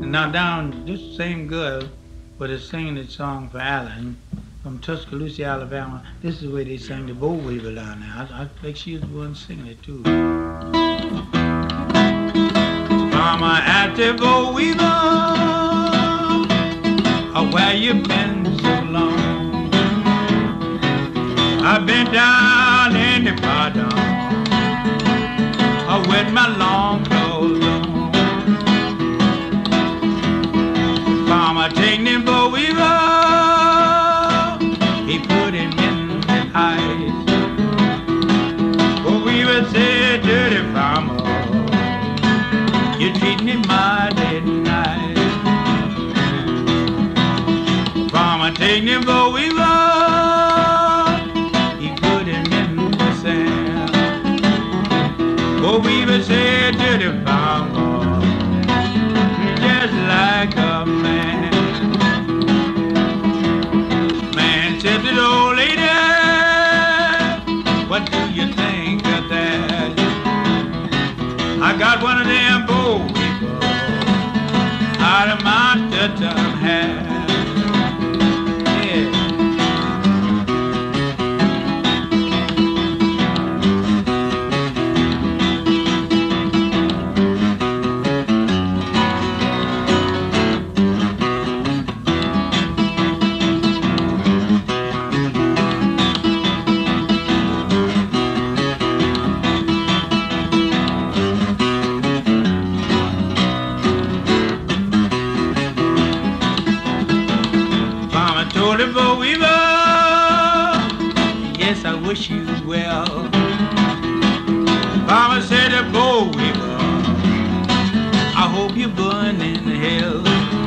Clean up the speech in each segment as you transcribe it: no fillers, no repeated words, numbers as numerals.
Now down, this same girl was singing this song for Alan from Tuscaloosa, Alabama. This is the way they sang the Boll Weevil down there. I think she was the one singing it too. Mama at the Boll Weevil, oh, where you been so long? I've been down in the pardon, oh, with my long clothes on. Mama take the Boll Weevil, he put him in the ice. Boll Weevil said, dirty farmer, you treat me mighty nice. Farmer take the Boll Weevil, he put him in the sand. Boll Weevil said, dirty farmer, just like a man. Man said to the old lady, what do you think of that? I got one of them Boll Weevil out of my Dutton hat. Yeah. Told the Boll Weevil, yes, I wish you well. Farmer said to Boll Weevil, I hope you burn in hell.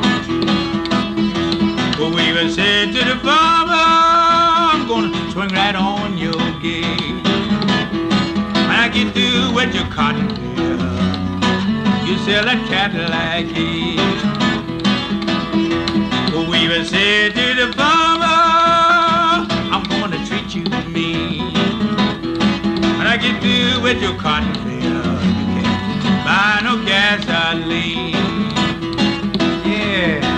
Boll Weevil said to the farmer, I'm gonna swing right on your gate. When I get through with your cotton field, you sell that Cadillac gate. Boll Weevil said to the farmer, I'm gonna treat you mean. When I get through with your cotton field, you can't buy no gasoline. Yeah.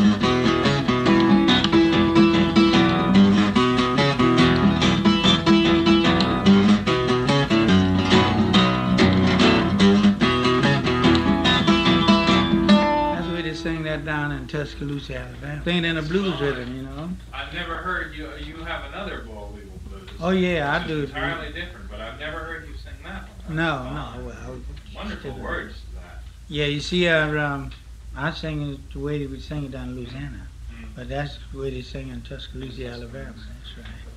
Sing that down in Tuscaloosa, Alabama. Singing in a blues rhythm, you know. I've never heard you. You have another Boll Weevil blues. Oh yeah, I do. Entirely different, but I've never heard you sing that one. No, no. Well, wonderful words to that. Yeah, you see, I sing it the way they would sing it down in Louisiana, but that's the way they sing in Tuscaloosa, Alabama. That's right.